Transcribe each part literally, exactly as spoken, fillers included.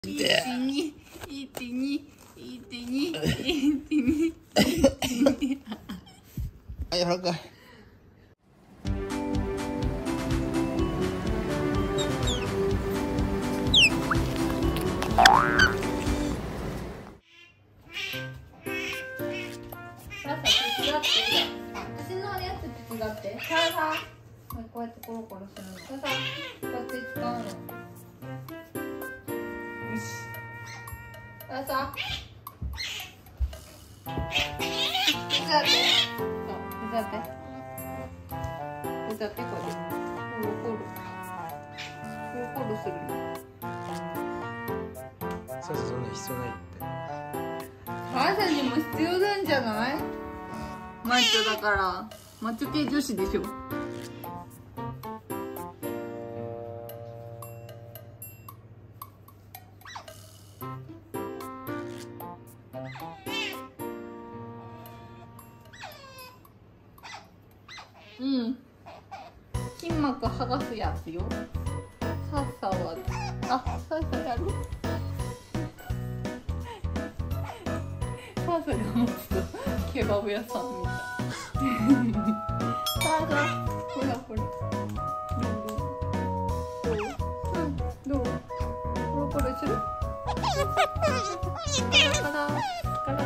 いちにいちにいちにいちにあ、柔らかい。 私のやつ手伝って。さあさあ、こうやってコロコロするの。さあさあ、こうやって使うの。よし。さあさあ。手伝って。そう、手伝って。手伝って、これ。コロコロ。コロコロするの。 そうそう、そんな必要ないって。 母さんにも必要なんじゃない？マッチョだからマッチョ系女子でしょ。うん、筋膜剥がすやつよ。さっさはあ、さっさやる。さっさが持つとケバブ屋さんみたい。さあさあ、ほらほら。どうどうどうどうコロコロする？カラカラカラカラ。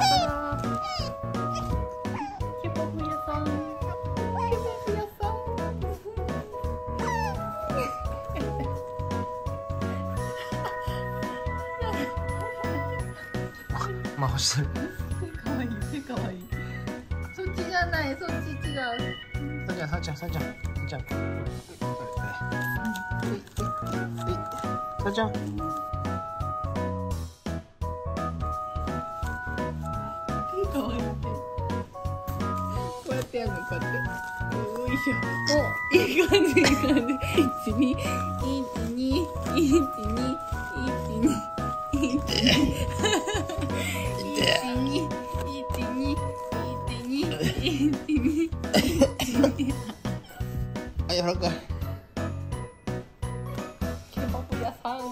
ケバブ屋さん。ケバブ屋さん。 まあ、してる。 かわいい、手かわいい。そっちじゃない、そっち違う。 さあちゃん、さあちゃん、さあちゃん、さあちゃん。さあちゃん。 かわいい。こうやってやるの、こうやって。よいしょ。お、いい感じ、いい感じ。一二、一二、一二、一二、一二。 あ、柔らかい。 ケバブ屋さん。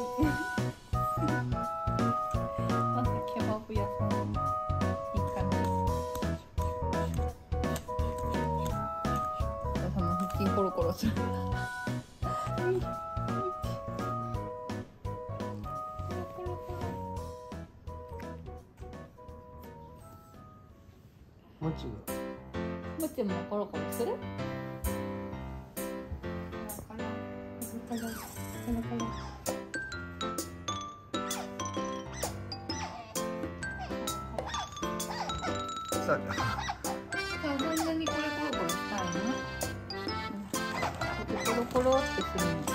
まずケバブ屋さん。いい感じ。その腹筋コロコロする。 もちが。 もちもコロコロする？ さあ、 そんなにこれコロコロしたいの？コロコロってするの。